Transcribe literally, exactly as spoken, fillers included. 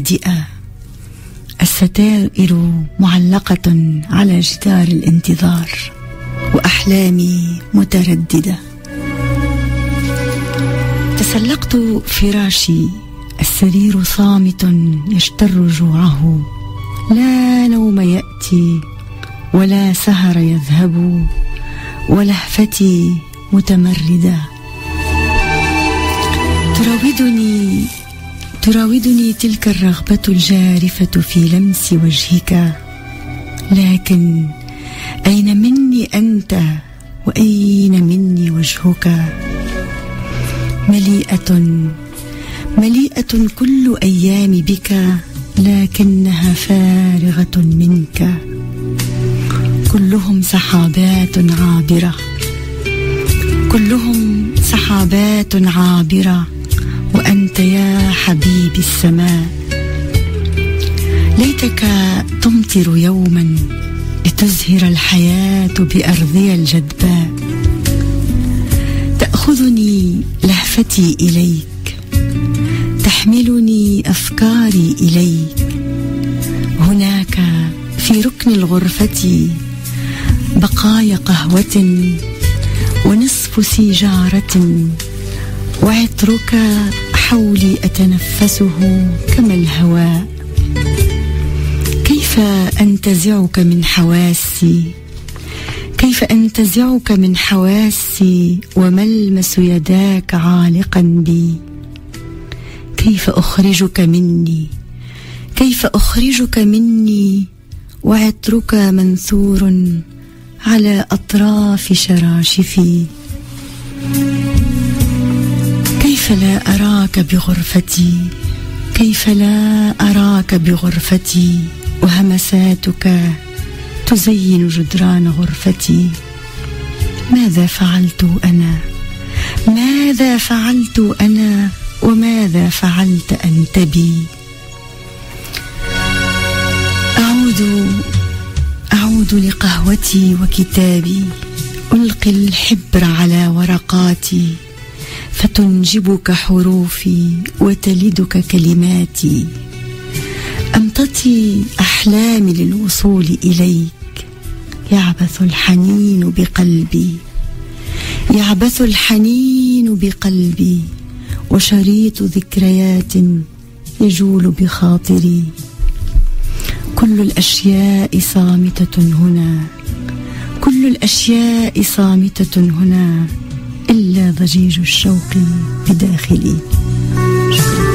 هادئة، الستائر معلقة على جدار الانتظار، وأحلامي مترددة. تسلقت فراشي، السرير صامت يشتر جوعه، لا نوم يأتي ولا سهر يذهب، ولهفتي متمردة. تراودني تراودني تلك الرغبة الجارفة في لمس وجهك، لكن أين مني أنت وأين مني وجهك؟ مليئة مليئة كل أيام بك، لكنها فارغة منك. كلهم سحابات عابرة، كلهم سحابات عابرة، وأنت يا حبيبي السماء. ليتك تمطر يوما لتزهر الحياة بأرضي الجدباء. تأخذني لهفتي إليك، تحملني أفكاري إليك. هناك في ركن الغرفة بقايا قهوة ونصف سيجارة، وعطرك حولي أتنفسه كما الهواء. كيف أنتزعك من حواسي، كيف أنتزعك من حواسي وملمس يداك عالقا بي. كيف أخرجك مني، كيف أخرجك مني وعطرك منثور على أطراف شراشفي. كيف لا أراك بغرفتي، كيف لا أراك بغرفتي، وهمساتك تزين جدران غرفتي. ماذا فعلت أنا، ماذا فعلت أنا، وماذا فعلت أنت بي؟ أعود أعود لقهوتي وكتابي، ألقي الحبر على ورقاتي، فتنجبك حروفي وتلدك كلماتي. أمتطي أحلامي للوصول إليك، يعبث الحنين بقلبي، يعبث الحنين بقلبي، وشريط ذكريات يجول بخاطري. كل الأشياء صامتة هنا، كل الأشياء صامتة هنا، إلا ضجيج الشوق بداخلي. شكرا.